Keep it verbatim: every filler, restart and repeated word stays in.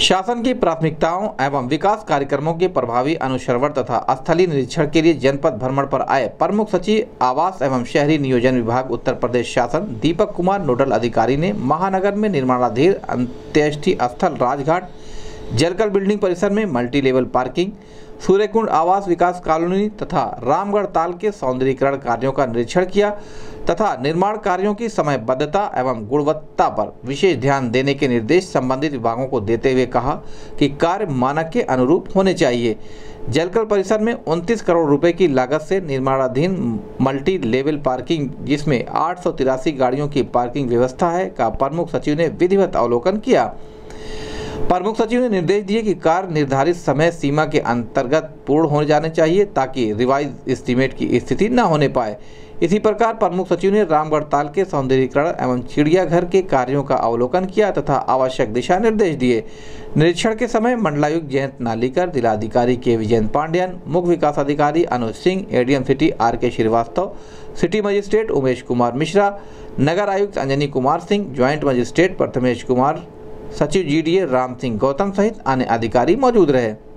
शासन की प्राथमिकताओं एवं विकास कार्यक्रमों के प्रभावी अनुश्रवण तथा स्थलीय निरीक्षण के लिए जनपद भ्रमण पर आए प्रमुख सचिव आवास एवं शहरी नियोजन विभाग उत्तर प्रदेश शासन दीपक कुमार नोडल अधिकारी ने महानगर में निर्माणाधीन अंत्येष्टि स्थल राजघाट जलकल बिल्डिंग परिसर में मल्टी लेवल पार्किंग, सूर्यकुंड आवास विकास कॉलोनी तथा रामगढ़ ताल के सौंदर्यीकरण कार्यों का निरीक्षण किया तथा निर्माण कार्यों की समयबद्धता एवं गुणवत्ता पर विशेष ध्यान देने के निर्देश संबंधित विभागों को देते हुए कहा कि कार्य मानक के अनुरूप होने चाहिए। जलकल परिसर में उनतीस करोड़ रुपए की लागत से निर्माणाधीन मल्टी लेवल पार्किंग, जिसमें आठ सौ तिरासी गाड़ियों की पार्किंग व्यवस्था है, का प्रमुख सचिव ने विधिवत अवलोकन किया। प्रमुख सचिव ने निर्देश दिए कि कार्य निर्धारित समय सीमा के अंतर्गत पूर्ण हो जाने चाहिए ताकि रिवाइज एस्टीमेट की स्थिति न होने पाए। इसी प्रकार प्रमुख सचिव ने रामगढ़ ताल के सौंदर्यीकरण एवं चिड़ियाघर के कार्यों का अवलोकन किया तथा आवश्यक दिशा निर्देश दिए। निरीक्षण के समय मंडलायुक्त जयंत नालीकर, जिलाधिकारी के विजयन पांड्यन, मुख्य विकास अधिकारी Anuj Singh, ADM city R K Srivastava, city magistrate Umesh Kumar Mishra, नगर आयुक्त अंजनी कुमार सिंह, ज्वाइंट मजिस्ट्रेट प्रथमेश कुमार, सचिव जीडीए राम सिंह गौतम सहित अन्य अधिकारी मौजूद रहे।